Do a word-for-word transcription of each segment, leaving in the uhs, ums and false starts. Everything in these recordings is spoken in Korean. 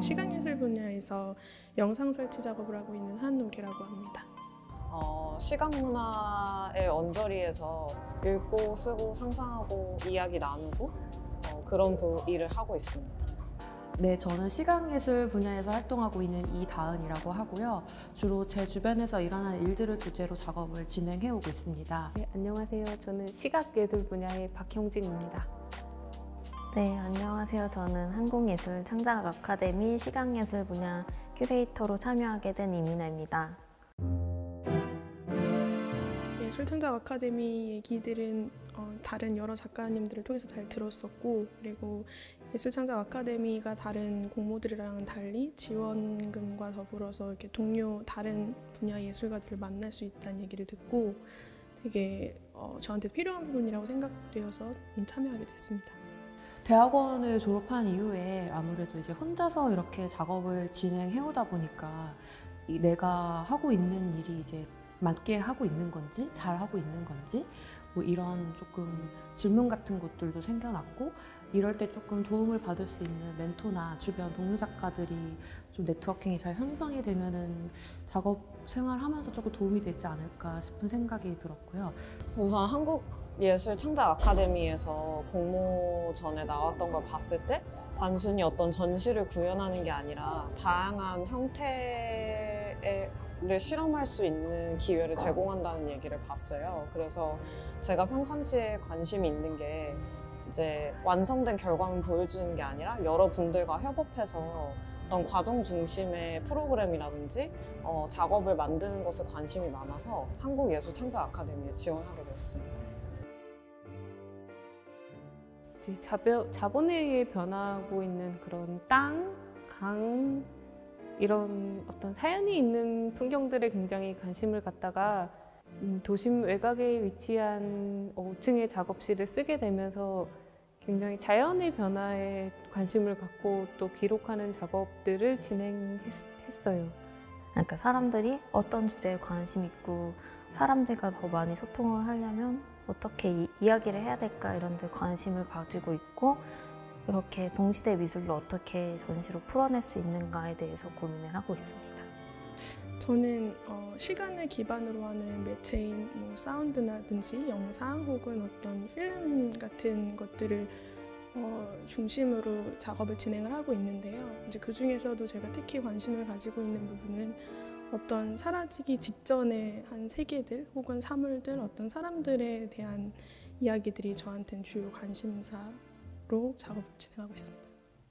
저는 시각예술 분야에서 영상 설치 작업을 하고 있는 한옥이라고 합니다. 어, 시각문화의 언저리에서 읽고 쓰고 상상하고 이야기 나누고 어, 그런 부, 일을 하고 있습니다. 네, 저는 시각예술 분야에서 활동하고 있는 이다은이라고 하고요. 주로 제 주변에서 일어나는 일들을 주제로 작업을 진행해오고 있습니다. 네, 안녕하세요. 저는 시각예술 분야의 박형진입니다. 네, 안녕하세요. 저는 한국예술 창작 아카데미 시각예술 분야 큐레이터로 참여하게 된 이민아입니다. 예술창작 아카데미 얘기들은 어, 다른 여러 작가님들을 통해서 잘 들었었고, 그리고 예술창작 아카데미가 다른 공모들이랑은 달리 지원금과 더불어서 이렇게 동료 다른 분야 예술가들을 만날 수 있다는 얘기를 듣고 되게 어, 저한테 필요한 부분이라고 생각되어서 참여하게 됐습니다. 대학원을 졸업한 이후에 아무래도 이제 혼자서 이렇게 작업을 진행해오다 보니까 이 내가 하고 있는 일이 이제 맞게 하고 있는 건지 잘 하고 있는 건지 뭐 이런 조금 질문 같은 것들도 생겨났고, 이럴 때 조금 도움을 받을 수 있는 멘토나 주변 동료 작가들이 좀 네트워킹이 잘 형성이 되면은 작업 생활하면서 조금 도움이 되지 않을까 싶은 생각이 들었고요. 우선 한국예술창작 아카데미에서 공모전에 나왔던 걸 봤을 때 단순히 어떤 전시를 구현하는 게 아니라 다양한 형태의 를 실험할 수 있는 기회를 제공한다는 얘기를 봤어요. 그래서 제가 평상시에 관심이 있는 게 이제 완성된 결과만 보여주는 게 아니라 여러분들과 협업해서 어떤 과정 중심의 프로그램이라든지 어, 작업을 만드는 것에 관심이 많아서 한국예술창작 아카데미에 지원하게 됐습니다. 이제 자벼, 자본에 의해 변하고 있는 그런 땅, 강 이런 어떤 사연이 있는 풍경들에 굉장히 관심을 갖다가 음, 도심 외곽에 위치한 오 층의 작업실을 쓰게 되면서 굉장히 자연의 변화에 관심을 갖고 또 기록하는 작업들을 진행했어요. 그러니까 사람들이 어떤 주제에 관심 있고 사람들과 더 많이 소통을 하려면 어떻게 이, 이야기를 해야 될까 이런 데 관심을 가지고 있고, 이렇게 동시대 미술을 어떻게 전시로 풀어낼 수 있는가에 대해서 고민을 하고 있습니다. 저는 어, 시간을 기반으로 하는 매체인 뭐 사운드라든지 영상 혹은 어떤 필름 같은 것들을 어, 중심으로 작업을 진행을 하고 있는데요. 이제 그 중에서도 제가 특히 관심을 가지고 있는 부분은 어떤 사라지기 직전의 한 세계들 혹은 사물들, 어떤 사람들에 대한 이야기들이 저한테는 주요 관심사로 작업을 진행하고 있습니다.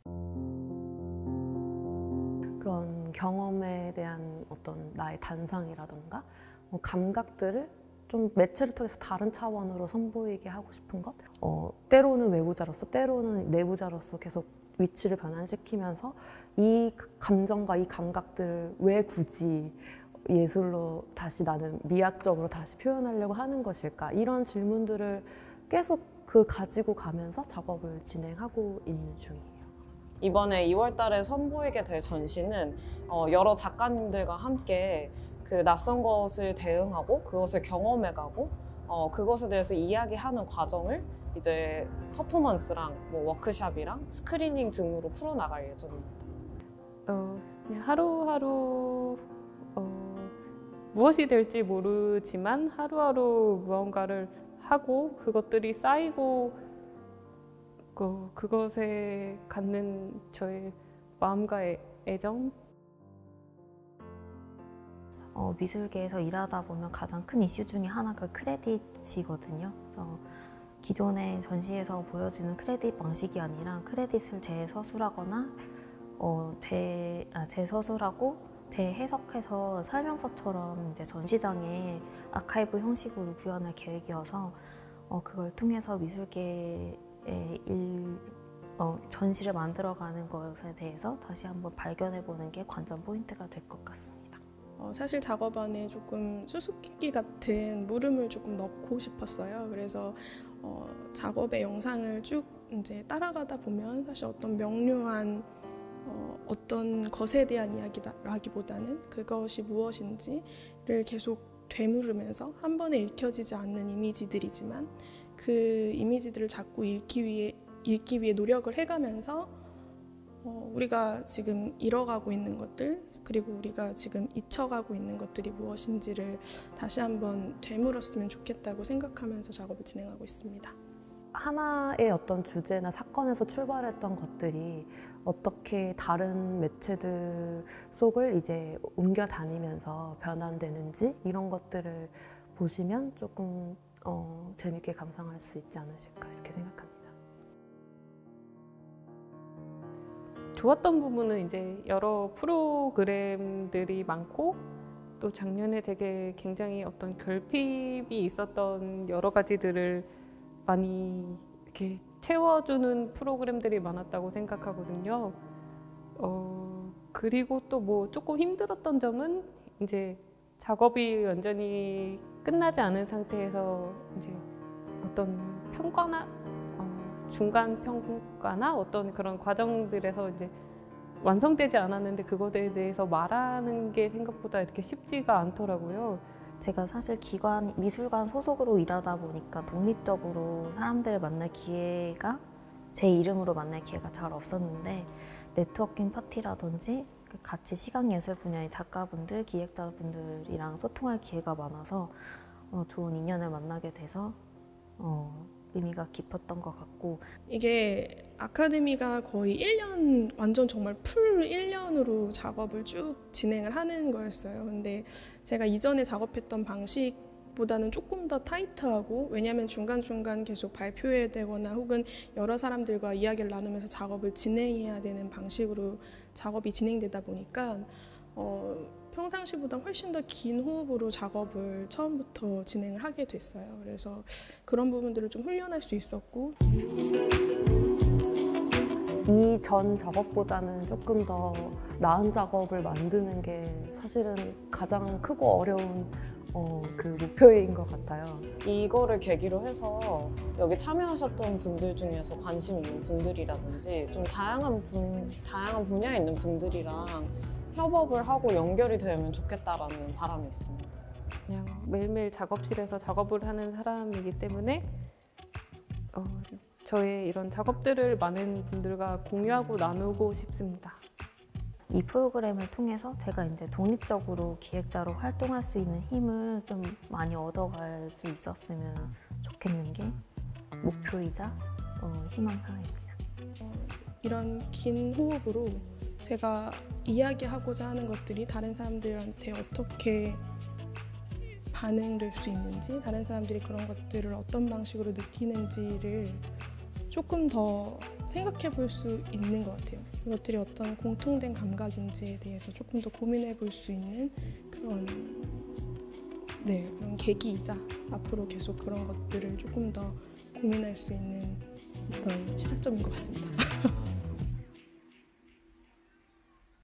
그런 경험에 대한 어떤 나의 단상이라던가 뭐 감각들을 좀 매체를 통해서 다른 차원으로 선보이게 하고 싶은 것? 어, 때로는 외부자로서, 때로는 내부자로서 계속 위치를 변환시키면서 이 감정과 이 감각들을 왜 굳이 예술로 다시 나는 미학적으로 다시 표현하려고 하는 것일까? 이런 질문들을 계속 그 가지고 가면서 작업을 진행하고 있는 중이에요. 이번에 이월 달에 선보이게 될 전시는 어, 여러 작가님들과 함께 그 낯선 것을 대응하고 그것을 경험해가고 어, 그것에 대해서 이야기하는 과정을 이제 퍼포먼스랑 뭐 워크샵이랑 스크리닝 등으로 풀어나갈 예정입니다. 어, 그냥 하루하루 어, 무엇이 될지 모르지만 하루하루 무언가를 하고 그것들이 쌓이고 그, 그것에 갖는 저의 마음과 애, 애정? 어, 미술계에서 일하다 보면 가장 큰 이슈 중에 하나가 크레딧이거든요. 그래서 기존의 전시에서 보여지는 크레딧 방식이 아니라 크레딧을 재서술하거나 어, 재, 아, 재서술하고 재해석해서 설명서처럼 이제 전시장에 아카이브 형식으로 구현할 계획이어서 어, 그걸 통해서 미술계의 일, 어, 전시를 만들어가는 것에 대해서 다시 한번 발견해보는 게 관전 포인트가 될 것 같습니다. 어, 사실 작업 안에 조금 수수께끼 같은 물음을 조금 넣고 싶었어요. 그래서 어, 작업의 영상을 쭉 이제 따라가다 보면 사실 어떤 명료한 어, 어떤 것에 대한 이야기라기보다는 그것이 무엇인지를 계속 되물으면서 한 번에 읽혀지지 않는 이미지들이지만 그 이미지들을 자꾸 읽기 위해, 읽기 위해 노력을 해가면서 어, 우리가 지금 잃어가고 있는 것들, 그리고 우리가 지금 잊혀가고 있는 것들이 무엇인지를 다시 한번 되물었으면 좋겠다고 생각하면서 작업을 진행하고 있습니다. 하나의 어떤 주제나 사건에서 출발했던 것들이 어떻게 다른 매체들 속을 이제 옮겨 다니면서 변환되는지 이런 것들을 보시면 조금 어, 재밌게 감상할 수 있지 않으실까 이렇게 생각합니다. 좋았던 부분은 이제 여러 프로그램들이 많고 또 작년에 되게 굉장히 어떤 결핍이 있었던 여러 가지들을 많이 이렇게 채워주는 프로그램들이 많았다고 생각하거든요. 어, 그리고 또 뭐 조금 힘들었던 점은 이제 작업이 완전히 끝나지 않은 상태에서 이제 어떤 평가나 어, 중간 평가나 어떤 그런 과정들에서 이제 완성되지 않았는데 그것에 대해서 말하는 게 생각보다 이렇게 쉽지가 않더라고요. 제가 사실 기관, 미술관 소속으로 일하다 보니까 독립적으로 사람들을 만날 기회가 제 이름으로 만날 기회가 잘 없었는데 네트워킹 파티라든지 같이 시각예술 분야의 작가분들, 기획자분들이랑 소통할 기회가 많아서 어, 좋은 인연을 만나게 돼서 어, 의미가 깊었던 것 같고 이게 아카데미가 거의 일 년, 완전 정말 풀 일 년으로 작업을 쭉 진행을 하는 거였어요. 근데 제가 이전에 작업했던 방식보다는 조금 더 타이트하고, 왜냐하면 중간중간 계속 발표해야 되거나 혹은 여러 사람들과 이야기를 나누면서 작업을 진행해야 되는 방식으로 작업이 진행되다 보니까 어, 평상시보다 훨씬 더 긴 호흡으로 작업을 처음부터 진행을 하게 됐어요. 그래서 그런 부분들을 좀 훈련할 수 있었고, 이전 작업보다는 조금 더 나은 작업을 만드는 게 사실은 가장 크고 어려운 어, 그 목표인 것 같아요. 이거를 계기로 해서 여기 참여하셨던 분들 중에서 관심 있는 분들이라든지 좀 다양한 분, 다양한 분야에 있는 분들이랑 협업을 하고 연결이 되면 좋겠다라는 바람이 있습니다. 그냥 매일매일 작업실에서 작업을 하는 사람이기 때문에 어, 저의 이런 작업들을 많은 분들과 공유하고 나누고 싶습니다. 이 프로그램을 통해서 제가 이제 독립적으로 기획자로 활동할 수 있는 힘을 좀 많이 얻어갈 수 있었으면 좋겠는 게 목표이자 어, 희망사항입니다. 어, 이런 긴 호흡으로 제가 이야기하고자 하는 것들이 다른 사람들한테 어떻게 반응될 수 있는지, 다른 사람들이 그런 것들을 어떤 방식으로 느끼는지를 조금 더 생각해 볼 수 있는 것 같아요. 이것들이 어떤 공통된 감각인지에 대해서 조금 더 고민해 볼 수 있는 그런, 네, 그런 계기이자 앞으로 계속 그런 것들을 조금 더 고민할 수 있는 어떤 시작점인 것 같습니다.